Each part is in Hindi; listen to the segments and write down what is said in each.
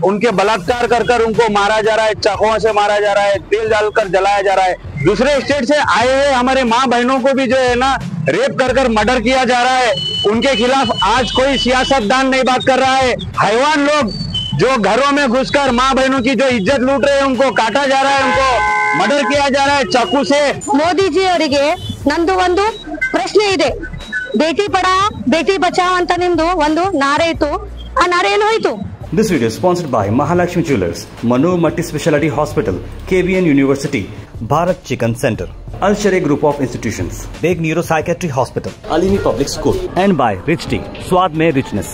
उनके बलात्कार कर कर उनको मारा जा रहा है, चाकुओं से मारा जा रहा है, तेल डालकर जलाया जा रहा है। दूसरे स्टेट से आए हुए हमारे माँ बहनों को भी जो है ना रेप कर कर मर्डर किया जा रहा है। उनके खिलाफ आज कोई सियासतदान नहीं बात कर रहा है। हैवान लोग जो घरों में घुसकर माँ बहनों की जो इज्जत लूट रहे हैं उनको काटा जा रहा है, उनको मर्डर किया जा रहा है चाकू से। ಮೋದಿ ಜಿ ಅವರಿಗೆ ನಂದು ಒಂದು ಪ್ರಶ್ನೆ ಇದೆ. ಬೇಟಿ ಪಢಾओ ಬೇಟಿ ಬಚಾओ ಅಂತ ನಿಮ್ದು ಒಂದು ನಾರೆ ಇತ್ತು, ಆ ನಾರೆ ಎಲ್ಲಿ ಹೋಯ್ತು? This video is sponsored by Mahalakshmi Jewelers, Manoor Multi-Speciality Hospital, KBN University, Bharat Chicken Center, Al Sharia Group of Institutions, Beg Neuropsychiatry Hospital, Alimi Public School, and by Rich Tea, Swad Mein Richness.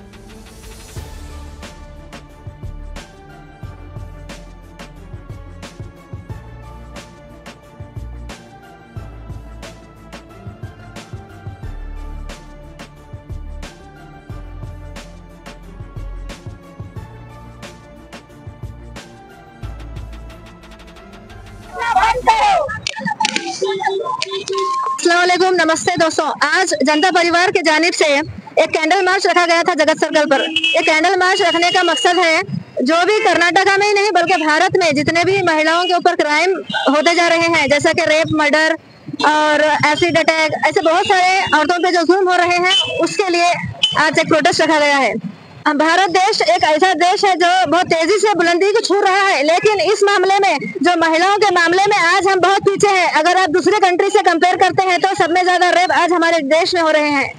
अस्सलामुअलैकुम, नमस्ते दोस्तों। आज जनता परिवार की जानिब से एक कैंडल मार्च रखा गया था जगत सर्कल पर। ये कैंडल मार्च रखने का मकसद है जो भी कर्नाटका में ही नहीं बल्कि भारत में जितने भी महिलाओं के ऊपर क्राइम होते जा रहे हैं, जैसा कि रेप, मर्डर और एसिड अटैक, ऐसे बहुत सारे औरतों पे जो जुल्म हो रहे हैं, उसके लिए आज एक प्रोटेस्ट रखा गया है। भारत देश एक ऐसा देश है जो बहुत तेजी से बुलंदी को छू रहा है, लेकिन इस मामले में जो महिलाओं के मामले में आज हम बहुत पीछे हैं। अगर आप दूसरे कंट्री से कंपेयर करते हैं तो सब में ज्यादा रेप आज हमारे देश में हो रहे हैं।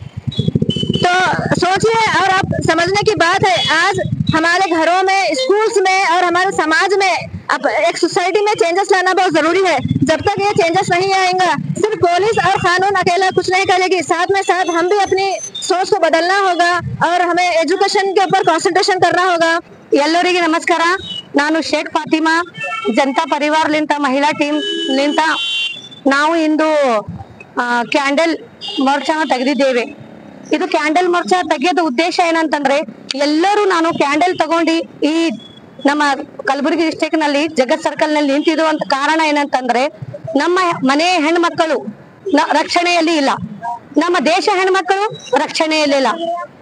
तो सोचिए और आप समझने की बात है, आज हमारे घरों में, स्कूल्स में और हमारे समाज में अब एक सोसाइटी में चेंजेस लाना बहुत जरूरी है। जब तक ये चेंजेस नहीं आएगा, सिर्फ पुलिस और कानून अकेला कुछ नहीं करेगी, साथ में साथ हम भी अपनी सोच को बदलना होगा और हमें एजुकेशन के ऊपर कांसंट्रेशन करना होगा। ಎಲ್ಲರಿಗೆ ನಮಸ್ಕಾರ, ನಾನು ಶೇಖ್ ಫಾತಿಮಾ, ಜನತಾ ಪರಿವಾರಲಿಂದ ಮಹಿಳಾ ಟೀಮ್ ಲಿಂದ ನಾವು ಇಂದು ಕ್ಯಾಂಡಲ್ ಮೋರ್ಚಾನ ತೆಗೆದಿದ್ದೇವೆ। ಇದು ಕ್ಯಾಂಡಲ್ ಮೋರ್ಚಾ ತೆಗೆಯೋದು ಉದ್ದೇಶ ಏನಂತಂದ್ರೆ, ಎಲ್ಲರೂ ನಾನು ಕ್ಯಾಂಡಲ್ ತಗೊಂಡು ಈ ನಮ್ಮ ಕಲಬುರಗಿ ಡಿಸ್ಟ್ರಿಕ್ಟ್ ನಲ್ಲಿ ಜಗತ್ ಸರ್ಕಲ್ ನಲ್ಲಿ ನಿಂತಿರುವಂತ ಕಾರಣ ಏನಂತಂದ್ರೆ, ನಮ್ಮ ಮನೆ ಹೆಣ್ಮಕ್ಕಳು ರಕ್ಷಣೆಯಲ್ಲಿ ಇಲ್ಲ, ನಮ್ಮ ದೇಶ ಹೆಣ್ಮಕ್ಕಳು ರಕ್ಷಣೆಯಲ್ಲಿಲ್ಲ।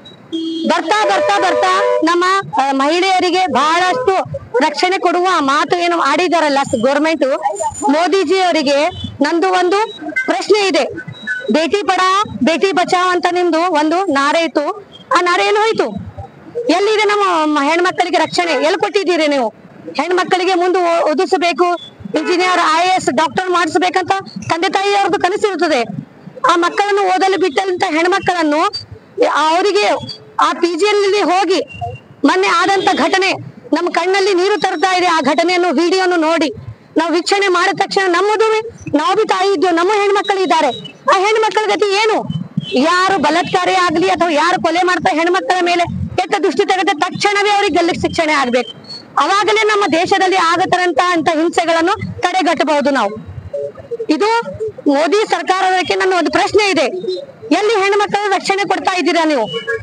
ಬರ್ತಾ ಬರ್ತಾ ಬರ್ತಾ ನಮ್ಮ ಮಹಿಳೆಯರಿಗೆ ಬಹಳಷ್ಟು ರಕ್ಷಣೆ ಕೊಡುವ ಮಾತು ಏನು ಆಡಿದಾರಲ್ಲ ಗೌರ್ಮೆಂಟ್, ಮೋದಿಜಿ ಅವರಿಗೆ ನಂದು ಒಂದು ಪ್ರಶ್ನೆ ಇದೆ. ಬೇಟಿ ಪಢಾओ ಬೇಟಿ ಬಚಾओ ಅಂತ ನಿಮ್ದು ಒಂದು ನಾರೆ ಇತ್ತು, ಆ ನಾರೆ ಎಲ್ಲಿ ಹೋಯ್ತು? ಎಲ್ಲಿದೆ ನಮ್ಮ ಹೆಣ್ಮಕ್ಕಳಿಗೆ ರಕ್ಷಣೆ? ಎಲ್ಲಿ ಕೊಟ್ಟಿದ್ದೀರಿ ನೀವು? ಹೆಣ್ಮಕ್ಕಳಿಗೆ ಮುಂದೆ ಓದಿಸಬೇಕು, ಇಂಜಿನಿಯರ್, IAS, ಡಾಕ್ಟರ್ ಮಾಡಿಸ್ಬೇಕಂತ ತಂದೆ ತಾಯಿಯವ್ರದ್ದು ಕನಸಿರುತ್ತದೆ. ಆ ಮಕ್ಕಳನ್ನು ಓದಲು ಬಿಟ್ಟಂತ ಹೆಣ್ಮಕ್ಕಳನ್ನು ಅವರಿಗೆ ಆ PGಯಲ್ಲಿ ಹೋಗಿ ಮೊನ್ನೆ ಆದಂತ ಘಟನೆ ನಮ್ಮ ಕಣ್ಣಲ್ಲಿ ನೀರು ತರ್ತಾ ಇದೆ. ಆ ಘಟನೆಯನ್ನು ವಿಡಿಯೋನು ನೋಡಿ ನಾವು ವೀಕ್ಷಣೆ ಮಾಡಿದ ತಕ್ಷಣ ನಮ್ಮದು ನಾವು ಬಿ ತಾಯಿ ಇದ್ದು, ನಮ್ಮ ಹೆಣ್ಮಕ್ಳು ಇದ್ದಾರೆ, ಆ ಹೆಣ್ಮಕ್ಳ ಗತಿ ಏನು? ಯಾರು ಬಲಾತ್ಕಾರಿ ಆಗ್ಲಿ ಅಥವಾ ಯಾರು ಕೊಲೆ ಮಾಡ್ತಾ ಹೆಣ್ಮಕ್ಕಳ ಮೇಲೆ ಕೆಟ್ಟ ದೃಷ್ಟಿ ತೆಗೆದ ತಕ್ಷಣವೇ ಅವ್ರಿಗೆ ಗಲ್ಲಿಗೆ ಶಿಕ್ಷಣೆ ಆಗ್ಬೇಕು. ಅವಾಗಲೇ ನಮ್ಮ ದೇಶದಲ್ಲಿ ಆಗತರಂತ ಹಿಂಸೆಗಳನ್ನು ತಡೆಗಟ್ಟಬಹುದು ನಾವು। ಇದು ಮೋದಿ ಸರ್ಕಾರಕ್ಕೆ ನನ್ನ ಒಂದು ಪ್ರಶ್ನೆ ಇದೆ, ಎಲ್ಲಿ ಹೆಣ್ಮಕ್ಕಳ ರಕ್ಷಣೆ ಕೊಡ್ತಾ ಇದ್ದೀರಾ ನೀವು?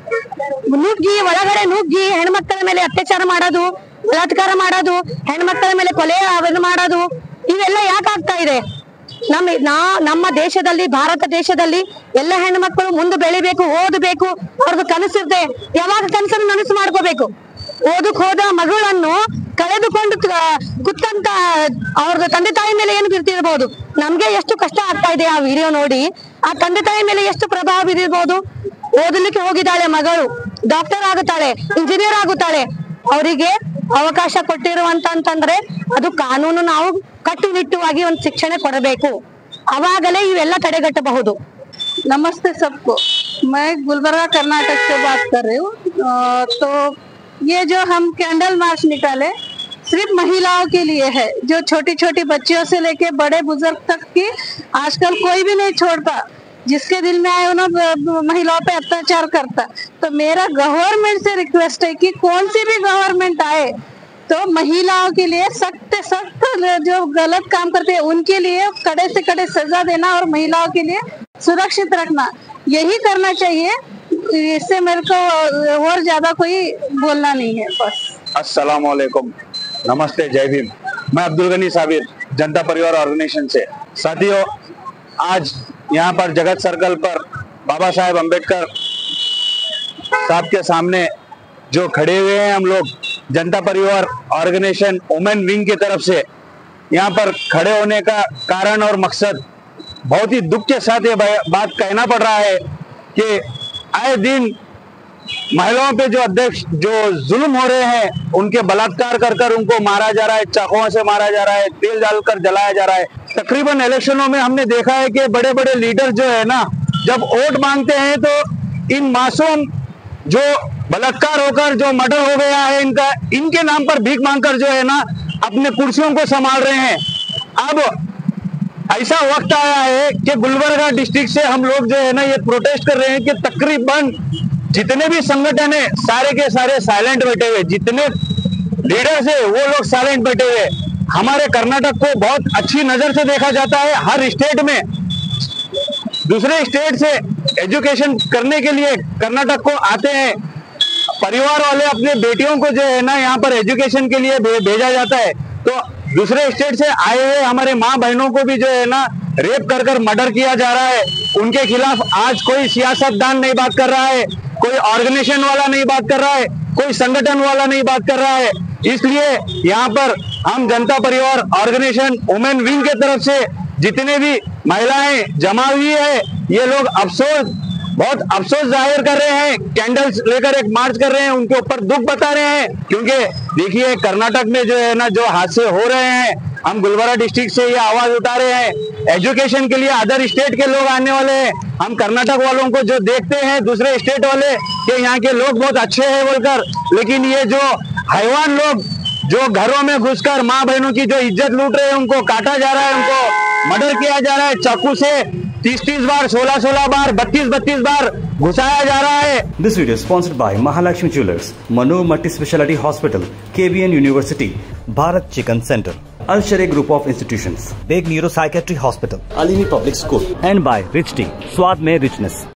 ನುಗ್ಗಿ ಒಳಗಡೆ ನುಗ್ಗಿ ಹೆಣ್ಮಕ್ಕಳ ಮೇಲೆ ಅತ್ಯಾಚಾರ ಮಾಡೋದು, ಬಲಾತ್ಕಾರ ಮಾಡೋದು, ಹೆಣ್ಮಕ್ಕಳ ಮೇಲೆ ಕೊಲೆ ಮಾಡೋದು, ಇವೆಲ್ಲ ಯಾಕೆ ಆಗ್ತಾ ಇದೆ? ನಮ್ಮ ದೇಶದಲ್ಲಿ, ಭಾರತ ದೇಶದಲ್ಲಿ ಎಲ್ಲ ಹೆಣ್ಮಕ್ಕಳು ಮುಂದೆ ಬೆಳಿಬೇಕು, ಓದಬೇಕು, ಅವ್ರದ್ದು ಕನಸಿರುತ್ತೆ। ಯಾವಾಗ ಕನಸನ್ನು ನನಸು ಮಾಡ್ಕೋಬೇಕು? ಓದಕ್ ಹೋದ ಮಗಳನ್ನು ಕಳೆದುಕೊಂಡು ಕುತ್ತಂತ ಅವ್ರದ್ದು ತಂದೆ ತಾಯಿ ಮೇಲೆ ಏನು ಬಿರ್ತಿರ್ಬೋದು? ನಮ್ಗೆ ಎಷ್ಟು ಕಷ್ಟ ಆಗ್ತಾ ಇದೆ ಆ ವಿಡಿಯೋ ನೋಡಿ, ಆ ತಂದೆ ತಾಯಿ ಮೇಲೆ ಎಷ್ಟು ಪ್ರಭಾವ ಬೀರಿರ್ಬೋದು? ಓದಲಿಕ್ಕೆ ಹೋಗಿದ್ದಾಳೆ ಮಗಳು, ಡಾಕ್ಟರ್ ಆಗುತ್ತಾಳೆ, ಇಂಜಿನಿಯರ್ ಆಗುತ್ತಾಳೆ, ಅವರಿಗೆ ಅವಕಾಶ ಕೊಟ್ಟಿರುವಂತಂದ್ರೆ ಅದು ಕಾನೂನು ನಾವು ಕಟ್ಟುನಿಟ್ಟುವಾಗಿ ಒಂದು ಶಿಕ್ಷಣ ಕೊಡಬೇಕು, ಅವಾಗಲೇ ಇವೆಲ್ಲ ತಡೆಗಟ್ಟಬಹುದು। नमस्ते सबको, मैं गुलबर्गा कर्नाटक से बात कर रही हूँ। तो ये जो हम कैंडल मार्च निकाले सिर्फ महिलाओं के लिए है, जो छोटी छोटी बच्चियों से लेके बड़े बुजुर्ग तक की आजकल कोई भी नहीं छोड़ता, जिसके दिल में आए उन्होंने महिलाओं पे अत्याचार करता। तो मेरा गवर्नमेंट से रिक्वेस्ट है कि कौन सी भी गवर्नमेंट आए तो महिलाओं के लिए सख्त सख्त जो गलत काम करते हैं उनके लिए कड़े से कड़े सजा देना और महिलाओं के लिए सुरक्षित रखना, यही करना चाहिए। इससे मेरे को और ज्यादा कोई बोलना नहीं है बस। अस्सलाम वालेकुम, नमस्ते, जय भीम। मैं अब्दुल गनी साबिर, जनता परिवार ऑर्गेनाइजेशन से। साथियों, आज यहाँ पर जगत सर्कल पर बाबा साहेब अम्बेडकर साहब के सामने जो खड़े हुए हैं हम लोग, जनता परिवार ऑर्गेनाइजेशन वुमेन विंग की तरफ से यहाँ पर खड़े होने का कारण और मकसद, बहुत ही दुख के साथ ये बात कहना पड़ रहा है कि आए दिन महिलाओं पे जो जुल्म हो रहे हैं, उनके बलात्कार कर उनको मारा जा रहा है, चाकुओं से मारा जा रहा है, तेल डालकर जलाया जा रहा है। तकरीबन इलेक्शनों में हमने देखा है कि बड़े बड़े लीडर जो है ना, जब वोट मांगते हैं तो इन मासूम जो बलात्कार होकर जो मर्डर हो गया है इनके नाम पर भीख मांगकर जो है ना अपने कुर्सियों को संभाल रहे हैं। अब ऐसा वक्त आया है कि गुलबर्गा डिस्ट्रिक्ट से हम लोग जो है ना ये प्रोटेस्ट कर रहे हैं कि तकरीबन जितने भी संगठन है सारे के सारे साइलेंट बैठे हुए, जितने लीडर्स है वो लोग साइलेंट बैठे हुए। हमारे कर्नाटक को बहुत अच्छी नजर से देखा जाता है। हर स्टेट में दूसरे स्टेट से एजुकेशन करने के लिए कर्नाटक को आते हैं। परिवार वाले अपने बेटियों को जो है ना यहाँ पर एजुकेशन के लिए भेजा जाता है। तो दूसरे स्टेट से आए हुए हमारे माँ बहनों को भी जो है ना रेप कर मर्डर किया जा रहा है। उनके खिलाफ आज कोई सियासतदान नहीं बात कर रहा है, कोई ऑर्गेनाइजेशन वाला नहीं बात कर रहा है, कोई संगठन वाला नहीं बात कर रहा है। इसलिए यहाँ पर हम जनता परिवार ऑर्गेनाइजेशन वुमेन विंग के तरफ से जितने भी महिलाएं जमा हुई है, ये लोग बहुत अफसोस जाहिर कर रहे हैं, कैंडल्स लेकर एक मार्च कर रहे हैं, उनके ऊपर दुख बता रहे हैं। क्योंकि देखिए कर्नाटक में जो है ना जो हादसे हो रहे हैं, हम गुलबर्गा डिस्ट्रिक्ट से ये आवाज उठा रहे हैं। एजुकेशन के लिए अदर स्टेट के लोग आने वाले हैं। हम कर्नाटक वालों को जो देखते हैं दूसरे स्टेट वाले कि यहाँ के लोग बहुत अच्छे हैं बोलकर, लेकिन ये जो हैवान लोग जो घरों में घुसकर माँ बहनों की जो इज्जत लूट रहे हैं, उनको काटा जा रहा है, उनको मर्डर किया जा रहा है, चाकू से 30 बार, 16 बार, 32 बार घुसाया जा रहा है। This video is sponsored by Mahalakshmi Jewelers, Manu Multi Speciality Hospital, KBN University, Bharat Chicken Center, Al-Sharia Group of Institutions, Beg Neuro Psychiatry Hospital, Alimi Public School, and by Rich Tea, स्वाद में richness।